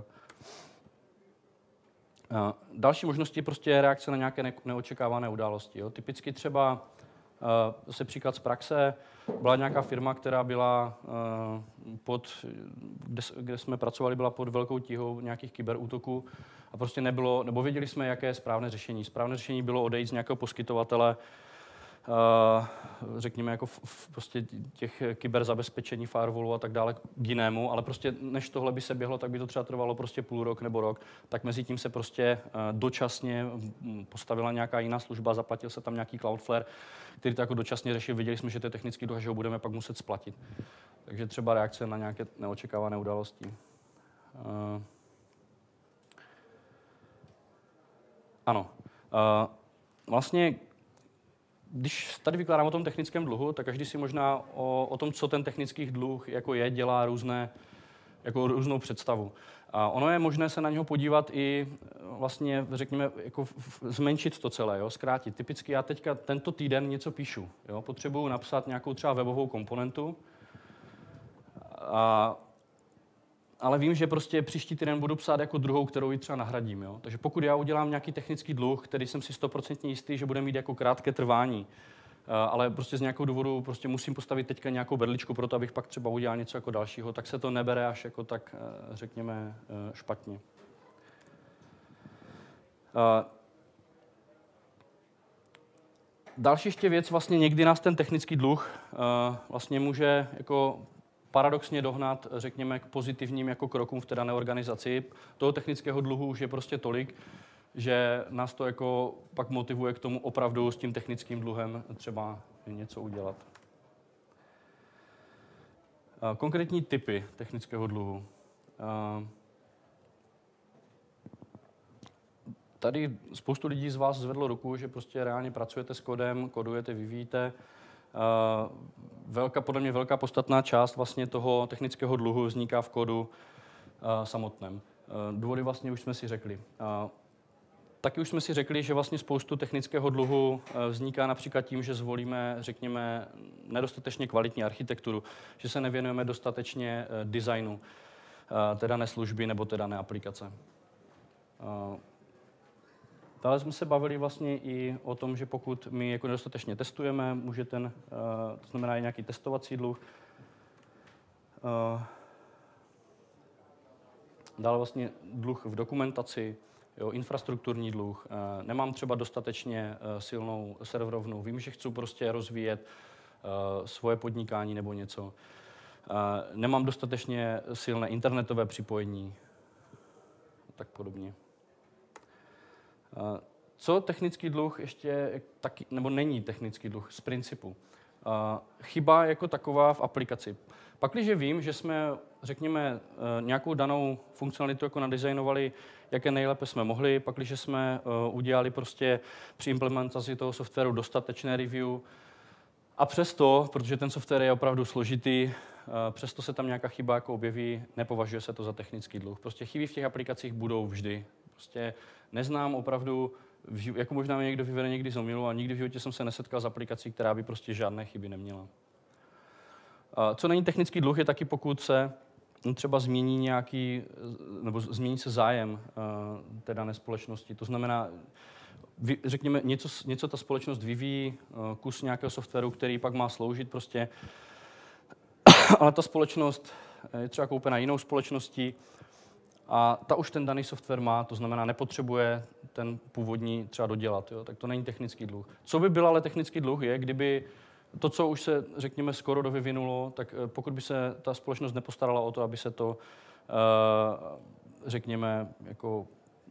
Uh, další možností prostě je reakce na nějaké ne- neočekávané události. Jo? Typicky třeba Uh, zase příklad z praxe, byla nějaká firma, která byla uh, pod, kde, kde jsme pracovali, byla pod velkou tíhou nějakých kyberútoků a prostě nebylo, nebo věděli jsme, jaké je správné řešení. Správné řešení bylo odejít z nějakého poskytovatele, uh, řekněme jako v, v prostě těch kyberzabezpečení, firewallu a tak dále k jinému, ale prostě než tohle by se běhlo, tak by to třeba trvalo prostě půl rok nebo rok, tak mezi tím se prostě uh, dočasně postavila nějaká jiná služba, zaplatil se tam nějaký Cloudflare, který to jako dočasně řešil, viděli jsme, že to je technický dluh, že ho budeme pak muset splatit. Takže třeba reakce na nějaké neočekávané události. Uh, ano. Uh, vlastně, když tady vykládám o tom technickém dluhu, tak každý si možná o, o tom, co ten technický dluh jako je, dělá různé, jako různou představu. A ono je možné se na něho podívat i vlastně, řekněme, jako zmenšit to celé, jo, zkrátit. Typicky já teďka tento týden něco píšu, jo, potřebuju napsat nějakou třeba webovou komponentu, a, ale vím, že prostě příští týden budu psát jako druhou, kterou ji třeba nahradím, jo. Takže pokud já udělám nějaký technický dluh, který jsem si stoprocentně jistý, že bude mít jako krátké trvání, ale prostě z nějakého důvodu prostě musím postavit teďka nějakou berličku pro to, abych pak třeba udělal něco jako dalšího, tak se to nebere až jako tak, řekněme, špatně. Další ještě věc, vlastně někdy nás ten technický dluh vlastně může jako paradoxně dohnat, řekněme, k pozitivním jako krokům v té dané organizaci. Toho technického dluhu už je prostě tolik, že nás to jako pak motivuje k tomu opravdu s tím technickým dluhem třeba něco udělat. Konkrétní typy technického dluhu. Tady spoustu lidí z vás zvedlo ruku, že prostě reálně pracujete s kodem, kodujete, vyvíjíte. Velká, podle mě velká podstatná část vlastně toho technického dluhu vzniká v kódu samotném. Důvody vlastně už jsme si řekli. Taky už jsme si řekli, že vlastně spoustu technického dluhu vzniká například tím, že zvolíme, řekněme, nedostatečně kvalitní architekturu, že se nevěnujeme dostatečně designu té dané služby nebo té dané aplikace. Dále jsme se bavili vlastně i o tom, že pokud my jako nedostatečně testujeme, může ten, to znamená i nějaký testovací dluh. Dále vlastně dluh v dokumentaci, jo, infrastrukturní dluh. Nemám třeba dostatečně silnou serverovnu, vím, že chci prostě rozvíjet svoje podnikání nebo něco. Nemám dostatečně silné internetové připojení, tak podobně. Co technický dluh ještě taky, nebo není technický dluh z principu? Chyba jako taková v aplikaci. Pakliže vím, že jsme, řekněme, nějakou danou funkcionalitu jako nadizajnovali, jaké nejlépe jsme mohli, pakliže jsme udělali prostě při implementaci toho softwaru dostatečné review a přesto, protože ten software je opravdu složitý, přesto se tam nějaká chyba jako objeví, nepovažuje se to za technický dluh. Prostě chyby v těch aplikacích budou vždy. Prostě neznám opravdu, jako možná mě někdo vyvede někdy z omylu, a nikdy v životě jsem se nesetkal s aplikací, která by prostě žádné chyby neměla. Co není technický dluh, je taky pokud se třeba změní nějaký, nebo změní se zájem té dané společnosti. To znamená, řekněme, něco, něco ta společnost vyvíjí, kus nějakého softwaru, který pak má sloužit prostě, ale ta společnost je třeba koupena jinou společností a ta už ten daný software má, to znamená, nepotřebuje ten původní třeba dodělat. Jo? Tak to není technický dluh. Co by byl ale technický dluh je, kdyby to, co už se, řekněme, skoro dovyvinulo, tak pokud by se ta společnost nepostarala o to, aby se to, řekněme, jako,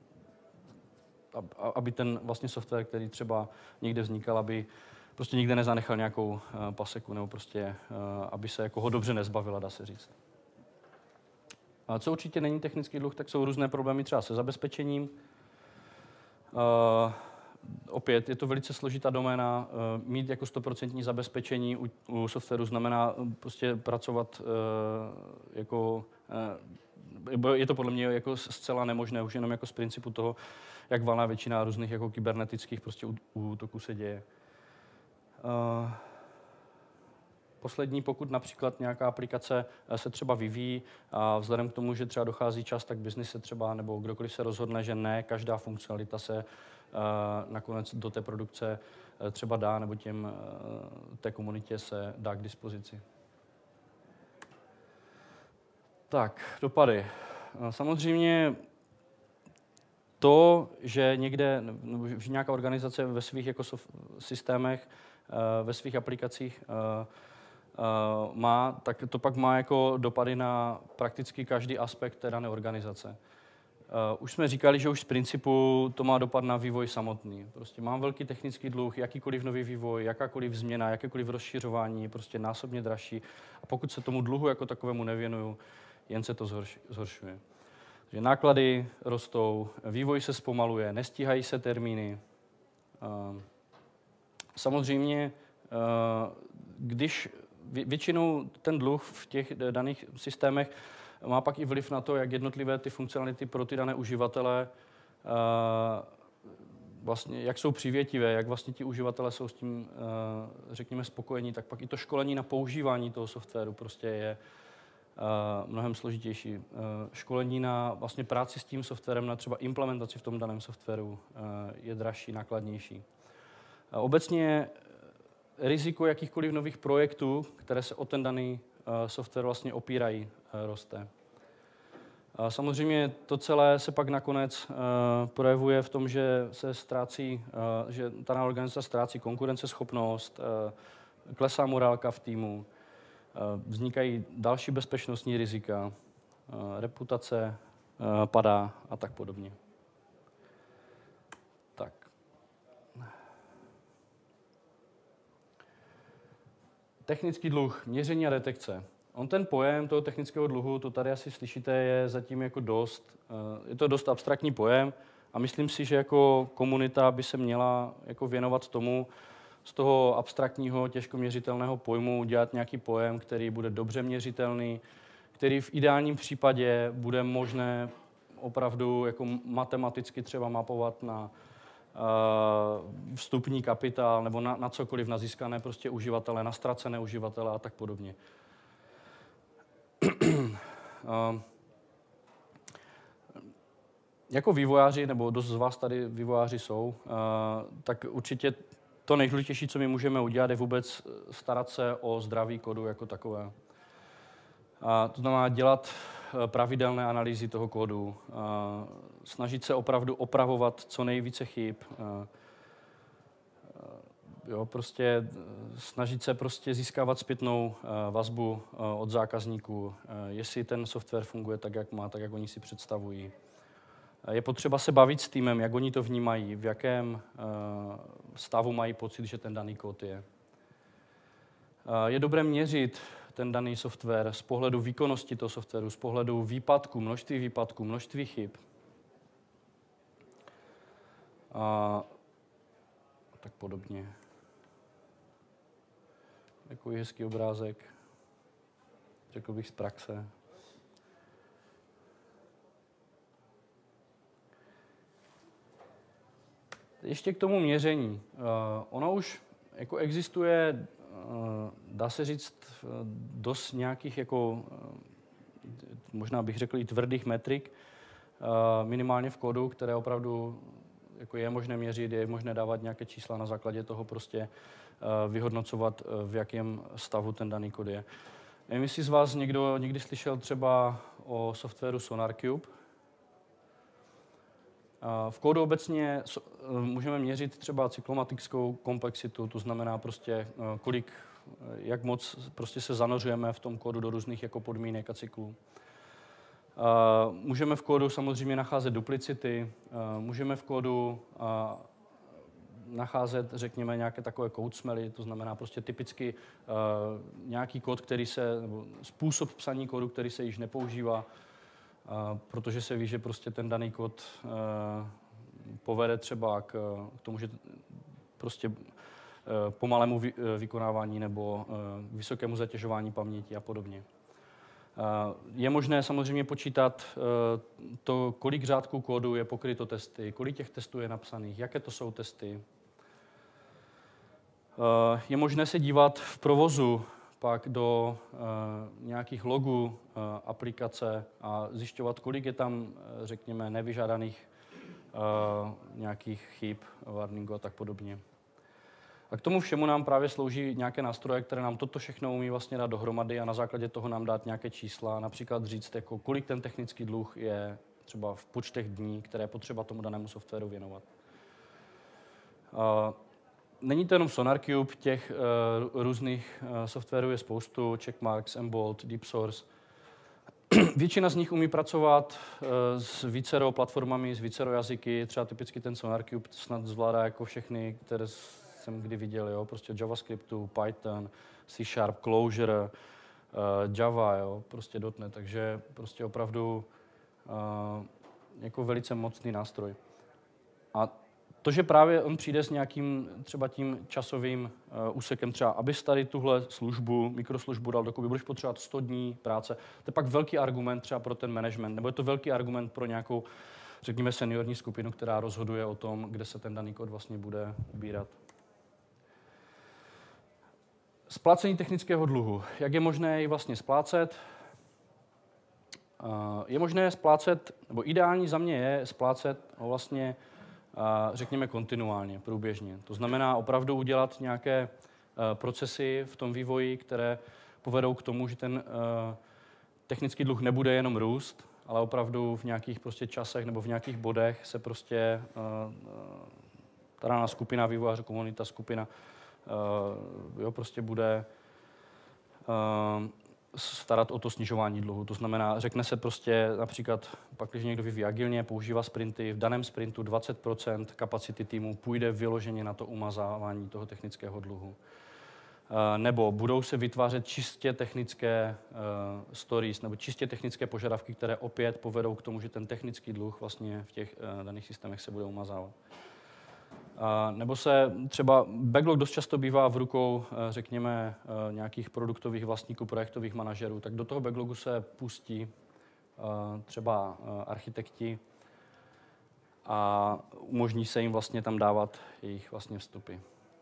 aby ten vlastně software, který třeba někde vznikal, aby prostě nikde nezanechal nějakou paseku, nebo prostě, aby se jako ho dobře nezbavila, dá se říct. A co určitě není technický dluh, tak jsou různé problémy třeba se zabezpečením. Uh, opět je to velice složitá doména. Uh, mít jako stoprocentní zabezpečení u, u softwaru znamená prostě pracovat uh, jako... Uh, je to podle mě jako zcela nemožné, už jenom jako z principu toho, jak valná většina různých jako kybernetických prostě útoků se děje. Uh, Poslední, pokud například nějaká aplikace se třeba vyvíjí a vzhledem k tomu, že třeba dochází čas, tak biznis se třeba, nebo kdokoliv se rozhodne, že ne, každá funkcionalita se uh, nakonec do té produkce uh, třeba dá, nebo těm, uh, té komunitě se dá k dispozici. Tak, dopady. Uh, samozřejmě to, že někde, nebo že nějaká organizace ve svých jako systémech, uh, ve svých aplikacích uh, Uh, má, tak to pak má jako dopady na prakticky každý aspekt té dané organizace. Uh, už jsme říkali, že už z principu to má dopad na vývoj samotný. Prostě mám velký technický dluh, jakýkoliv nový vývoj, jakákoliv změna, jakékoliv rozšiřování je prostě násobně dražší. A pokud se tomu dluhu jako takovému nevěnuju, jen se to zhorš, zhoršuje. Takže náklady rostou, vývoj se zpomaluje, nestíhají se termíny. Uh, samozřejmě, uh, když většinou ten dluh v těch daných systémech má pak i vliv na to, jak jednotlivé ty funkcionality pro ty dané uživatele vlastně, jak jsou přívětivé, jak vlastně ti uživatelé jsou s tím, řekněme, spokojení, tak pak i to školení na používání toho softwaru prostě je mnohem složitější. Školení na vlastně práci s tím softwarem, na třeba implementaci v tom daném softwaru je dražší, nákladnější. Obecně riziko jakýchkoliv nových projektů, které se o ten daný software vlastně opírají, roste. Samozřejmě to celé se pak nakonec projevuje v tom, že se ztrácí, že ta organizace ztrácí konkurenceschopnost, klesá morálka v týmu, vznikají další bezpečnostní rizika, reputace padá a tak podobně. Tak. Technický dluh, měření a detekce. On ten pojem toho technického dluhu, to tady asi slyšíte, je zatím jako dost, je to dost abstraktní pojem a myslím si, že jako komunita by se měla jako věnovat tomu, z toho abstraktního, těžko měřitelného pojmu udělat nějaký pojem, který bude dobře měřitelný, který v ideálním případě bude možné opravdu jako matematicky třeba mapovat na uh, vstupní kapitál nebo na, na cokoliv, na získané prostě uživatele, na ztracené uživatele a tak podobně. uh, jako vývojáři, nebo dost z vás tady vývojáři jsou, uh, tak určitě to nejdůležitější, co my můžeme udělat, je vůbec starat se o zdraví kodu jako takové. A to znamená dělat pravidelné analýzy toho kódu, a snažit se opravdu opravovat co nejvíce chyb, a jo, prostě snažit se prostě získávat zpětnou vazbu od zákazníků, jestli ten software funguje tak, jak má, tak, jak oni si představují. Je potřeba se bavit s týmem, jak oni to vnímají, v jakém stavu mají pocit, že ten daný kód je. Je dobré měřit ten daný software z pohledu výkonnosti toho softwaru, z pohledu výpadku, množství výpadků, množství chyb. A tak podobně. Takový hezký obrázek, řekl bych z praxe. Ještě k tomu měření. Uh, ono už jako existuje, uh, dá se říct, uh, dost nějakých, jako, uh, možná bych řekl i tvrdých metrik, uh, minimálně v kódu, které opravdu jako je možné měřit, je možné dávat nějaké čísla, na základě toho prostě uh, vyhodnocovat, uh, v jakém stavu ten daný kód je. Nevím, jestli z vás někdo někdy slyšel třeba o softwaru SonarQube. V kódu obecně můžeme měřit třeba cyklomatickou komplexitu, to znamená prostě kolik, jak moc prostě se zanořujeme v tom kódu do různých jako podmínek a cyklů. Můžeme v kódu samozřejmě nacházet duplicity, můžeme v kódu nacházet, řekněme, nějaké takové code smelly, to znamená prostě typicky nějaký kód, který se, nebo způsob psaní kódu, který se již nepoužívá, Uh, protože se ví, že prostě ten daný kód uh, povede třeba k, k tomu, že prostě uh, pomalému vy, uh, vykonávání nebo uh, vysokému zatěžování paměti a podobně. Uh, je možné samozřejmě počítat uh, to, kolik řádků kódu je pokryto testy, kolik těch testů je napsaných, jaké to jsou testy. Uh, je možné se dívat v provozu pak do uh, nějakých logů uh, aplikace a zjišťovat, kolik je tam, uh, řekněme, nevyžádaných uh, nějakých chyb, warningu a tak podobně. A k tomu všemu nám právě slouží nějaké nástroje, které nám toto všechno umí vlastně dát dohromady a na základě toho nám dát nějaké čísla, například říct, jako, kolik ten technický dluh je třeba v počtech dní, které je potřeba tomu danému softwaru věnovat. Uh, Není to jenom SonarQube, těch uh, různých uh, softwarů je spoustu, Checkmarx, Embolt, DeepSource. Většina z nich umí pracovat uh, s vícero platformami, s vícero jazyky, třeba typicky ten SonarQube snad zvládá jako všechny, které jsem kdy viděl, jo? Prostě JavaScriptu, Python, C Sharp, Clojure, uh, Java, jo? Prostě .NET, takže prostě opravdu uh, jako velice mocný nástroj. A to, že právě on přijde s nějakým třeba tím časovým uh, úsekem, třeba abys tady tuhle službu, mikroslužbu dal dokupy, budeš potřebovat sto dní práce. To je pak velký argument třeba pro ten management, nebo je to velký argument pro nějakou, řekněme, seniorní skupinu, která rozhoduje o tom, kde se ten daný kód vlastně bude ubírat. Splácení technického dluhu. Jak je možné ji vlastně splácet? Uh, je možné splácet, nebo ideální za mě je splácet vlastně řekněme kontinuálně, průběžně. To znamená opravdu udělat nějaké procesy v tom vývoji, které povedou k tomu, že ten technický dluh nebude jenom růst, ale opravdu v nějakých prostě časech nebo v nějakých bodech se prostě ta daná skupina vývojářů, komunita, skupina jo, prostě bude starat o to snižování dluhu. To znamená, řekne se prostě například, pak když někdo vyvíjí agilně, používá sprinty, v daném sprintu dvacet procent kapacity týmu půjde vyloženě na to umazávání toho technického dluhu. nebo budou se vytvářet čistě technické uh, stories nebo čistě technické požadavky, které opět povedou k tomu, že ten technický dluh vlastně v těch uh, daných systémech se bude umazávat. Uh, nebo se třeba backlog dost často bývá v rukou, uh, řekněme, uh, nějakých produktových vlastníků, projektových manažerů, tak do toho backlogu se pustí uh, třeba uh, architekti a umožní se jim vlastně tam dávat jejich vlastně vstupy.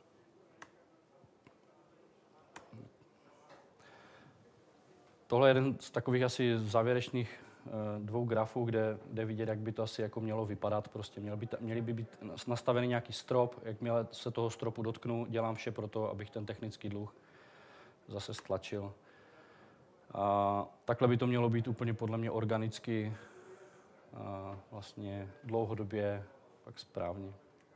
Tohle je jeden z takových asi závěrečných dvou grafů, kde jde vidět, jak by to asi jako mělo vypadat. Prostě měl by, měli by být nastavený nějaký strop, jakmile se toho stropu dotknu, dělám vše pro to, abych ten technický dluh zase stlačil. A takhle by to mělo být úplně podle mě organicky, a vlastně dlouhodobě, pak správně.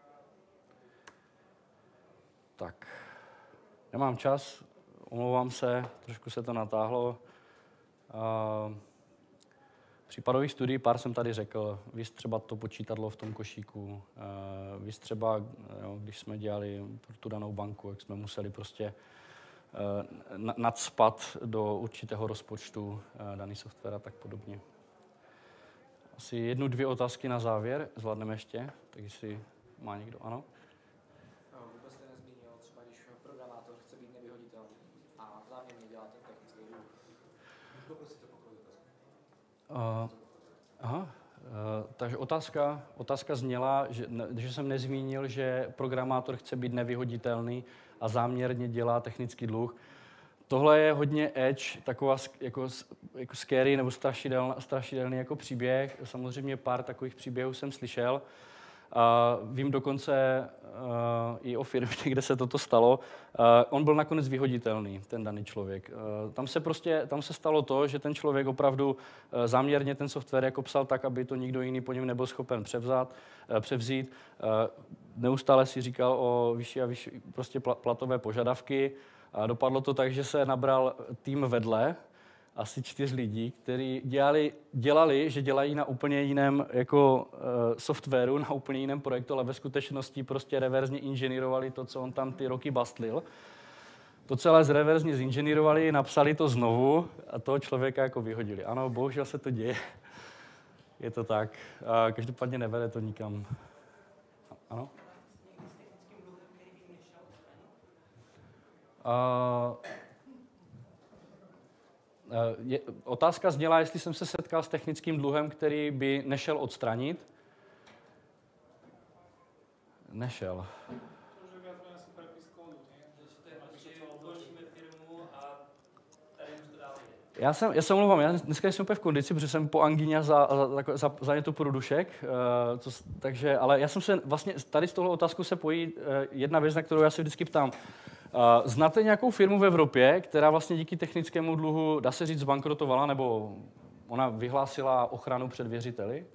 Tak, nemám čas, omlouvám se, trošku se to natáhlo. Uh, případových studií pár jsem tady řekl, víš třeba to počítadlo v tom košíku, uh, víš třeba, jo, když jsme dělali pro tu danou banku, jak jsme museli prostě uh, nadspat do určitého rozpočtu uh, daný software a tak podobně. Asi jednu, dvě otázky na závěr, zvládneme ještě, tak jestli má někdo, ano? Vůbec jste nezmínil, třeba když programátor chce být nevyhoditelný a záměrně dělá ten technický dluh. Můžu poprosit o pokoj otázku? Aha, uh, takže otázka, otázka zněla, že, ne, že jsem nezmínil, že programátor chce být nevyhoditelný a záměrně dělá technický dluh. Tohle je hodně edge, taková jako, jako scary nebo strašidelný, strašidelný jako příběh. Samozřejmě pár takových příběhů jsem slyšel. Uh, vím dokonce uh, i o firmě, kde se toto stalo. Uh, on byl nakonec vyhoditelný, ten daný člověk. Uh, tam se prostě, tam se stalo to, že ten člověk opravdu uh, záměrně ten software jako psal tak, aby to nikdo jiný po něm nebyl schopen převzat, uh, převzít. Uh, neustále si říkal o vyšší a vyšší prostě platové požadavky. A dopadlo to tak, že se nabral tým vedle, asi čtyř lidí, kteří dělali, dělali, že dělají na úplně jiném jako, uh, softwaru, na úplně jiném projektu, ale ve skutečnosti prostě reverzně inženýrovali to, co on tam ty roky bastlil. To celé zreverzně zinženýrovali, napsali to znovu a toho člověka jako vyhodili. Ano, bohužel se to děje. Je to tak. A každopádně nevede to nikam. Ano? Uh, je, otázka zněla, jestli jsem se setkal s technickým dluhem, který by nešel odstranit. Nešel. Já jsem, já se omlouvám, já dneska jsem úplně v kondici, protože jsem po angině za, za, za, za něco průdušek, uh, co, takže, ale já jsem se vlastně, tady z tohle otázku se pojí uh, jedna věc, na kterou já se vždycky ptám. Uh, znáte nějakou firmu v Evropě, která vlastně díky technickému dluhu, dá se říct, zbankrotovala, nebo ona vyhlásila ochranu před věřiteli?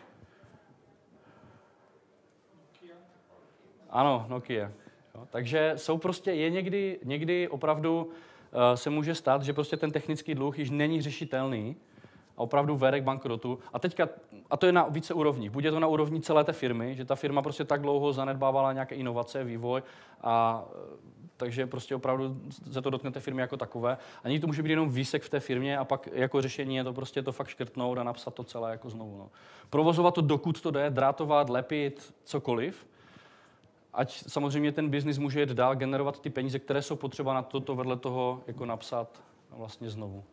Nokia. Ano, Nokia. Jo, takže jsou prostě, je někdy, někdy opravdu uh, se může stát, že prostě ten technický dluh již není řešitelný a opravdu vede k bankrotu. A teďka, a to je na více úrovních. Buď je to na úrovni celé té firmy, že ta firma prostě tak dlouho zanedbávala nějaké inovace, vývoj a takže prostě opravdu se to dotkne té firmy jako takové. A někdy to může být jenom výsek v té firmě a pak jako řešení je to prostě to fakt škrtnout a napsat to celé jako znovu. No. Provozovat to, dokud to jde, drátovat, lepit, cokoliv. Ať samozřejmě ten biznis může jít dál, generovat ty peníze, které jsou potřeba na toto vedle toho jako napsat vlastně znovu.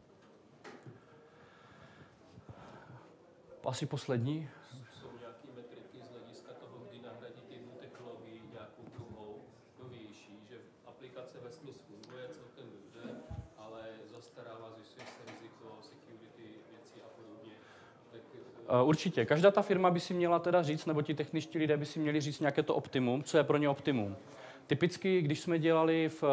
Asi poslední. Jsou nějaké metriky z hlediska toho, kdy nahradit jednu technologii nějakou druhou, novější, že aplikace ve smyslu funguje celkem dobře, ale zastarává, zvyšuje se riziko, security, věcí a podobně. Tak, určitě. Každá ta firma by si měla teda říct, nebo ti techničtí lidé by si měli říct nějaké to optimum, co je pro ně optimum. Typicky, když jsme dělali v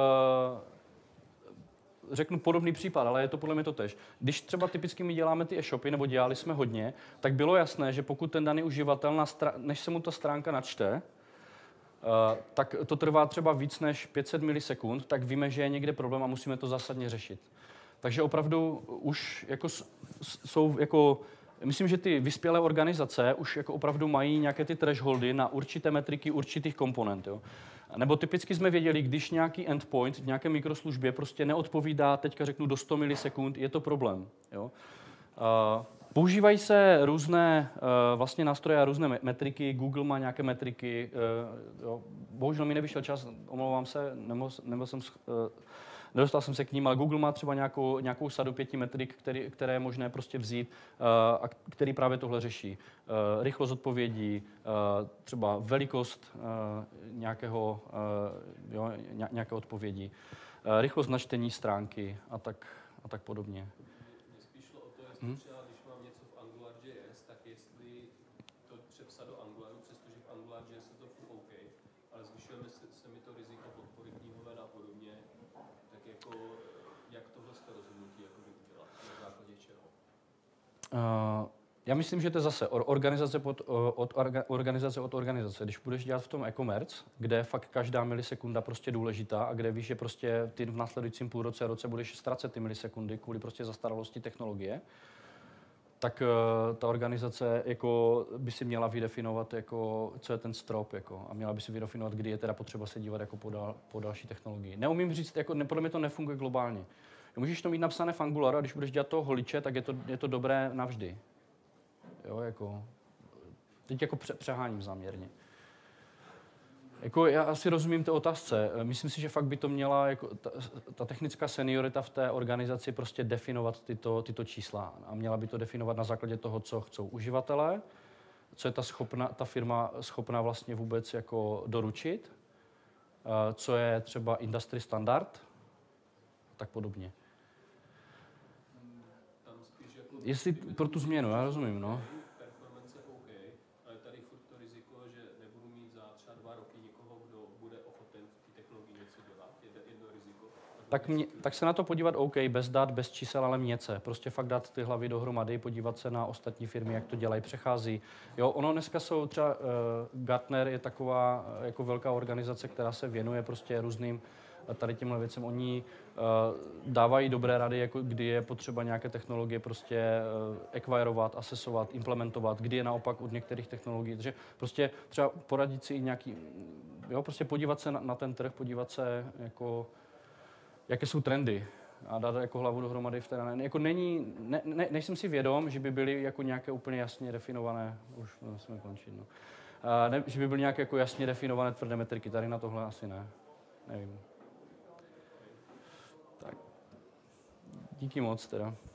řeknu podobný případ, ale je to podle mě to tež. Když třeba typicky my děláme ty e-shopy, nebo dělali jsme hodně, tak bylo jasné, že pokud ten daný uživatel, na stra- než se mu ta stránka načte, uh, tak to trvá třeba víc než pět set milisekund, tak víme, že je někde problém a musíme to zásadně řešit. Takže opravdu už jako jsou jako, myslím, že ty vyspělé organizace už jako opravdu mají nějaké ty thresholdy na určité metriky určitých komponent. Jo. Nebo typicky jsme věděli, když nějaký endpoint v nějaké mikroslužbě prostě neodpovídá, teďka řeknu do sto milisekund, je to problém. Jo? Uh, používají se různé uh, vlastně nástroje a různé metriky, Google má nějaké metriky, uh, jo? Bohužel mi nevyšel čas, omlouvám se, nemohl, nemohl jsem, uh, nedostal jsem se k ním, ale Google má třeba nějakou, nějakou sadu pěti metrik, který, které je možné prostě vzít uh, a který právě tohle řeší. Uh, rychlost odpovědí, uh, třeba velikost uh, nějakého, uh, jo, nějaké odpovědi, uh, rychlost načtení stránky a tak, a tak podobně. Mně spíš šlo o to, jestli hmm? třeba, když mám něco v AngularJS, tak jestli to přepsat do Angularu, přestože v AngularJS je to furt OK, ale zvyšuje se, se mi to riziko podpory knihoven a podobně, tak jako jak tohle z toho rozhodnutí jako udělat, na základě čeho? Uh, já myslím, že to je zase organizace, pod, od, organizace od organizace. Když budeš dělat v tom e-commerce, kde fakt každá milisekunda prostě důležitá a kde víš, že prostě ty v následujícím půlroce, roce budeš ztracet ty milisekundy kvůli prostě zastaralosti technologie, tak uh, ta organizace jako by si měla vydefinovat, jako, co je ten strop, jako, a měla by si vydefinovat, kdy je teda potřeba se dívat jako po, dal, po další technologii. Neumím říct, jako, ne, podle mě to nefunguje globálně. Můžeš to mít napsané v Angularu a když budeš dělat toho holiče, tak je to, je to dobré navždy. Jo, jako, teď jako pře- přeháním záměrně. Jako, já asi rozumím té otázce. Myslím si, že fakt by to měla jako, ta, ta technická seniorita v té organizaci prostě definovat tyto, tyto čísla. A měla by to definovat na základě toho, co chcou uživatelé, co je ta, schopna, ta firma schopná vlastně vůbec jako doručit, co je třeba industry standard a tak podobně. Jestli pro tu změnu, já rozumím, no. Performance OK, ale tady furt to riziko, že nebudu mít za třeba dva roky někoho, kdo bude ochoten v té technologii něco dělat, je jedno riziko. Tak, mě, tak se na to podívat OK, bez dat, bez čísel, ale měce. Prostě fakt dát ty hlavy dohromady, podívat se na ostatní firmy, jak to dělají, přechází. Jo, ono dneska jsou třeba, uh, Gartner je taková uh, jako velká organizace, která se věnuje prostě různým tady těmhle věcem. Oni uh, dávají dobré rady, jako kdy je potřeba nějaké technologie prostě uh, ekvairovat, asesovat, implementovat, kdy je naopak od některých technologií. Takže prostě třeba poradit si i nějaký, jo, prostě podívat se na, na ten trh, podívat se jako, jaké jsou trendy a dát jako hlavu dohromady v té. Jako není, ne, ne, nejsem si vědom, že by byly jako nějaké úplně jasně definované, už musíme končit, no. Uh, ne, že by byly nějaké jako jasně definované tvrdé metriky, tady na tohle asi ne, nevím. Díky moc teda.